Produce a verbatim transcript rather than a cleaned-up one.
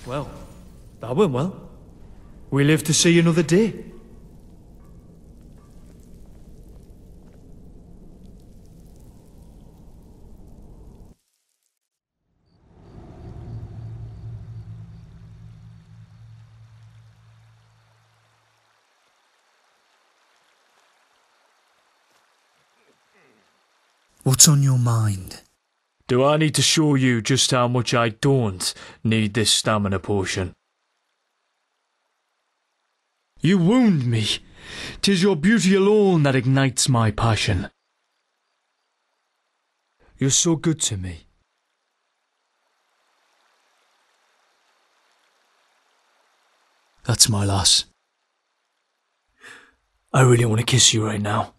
Well, that went well. We live to see another day. What's on your mind? Do I need to show you just how much I don't need this stamina potion? You wound me. 'Tis your beauty alone that ignites my passion. You're so good to me. That's my loss. I really want to kiss you right now.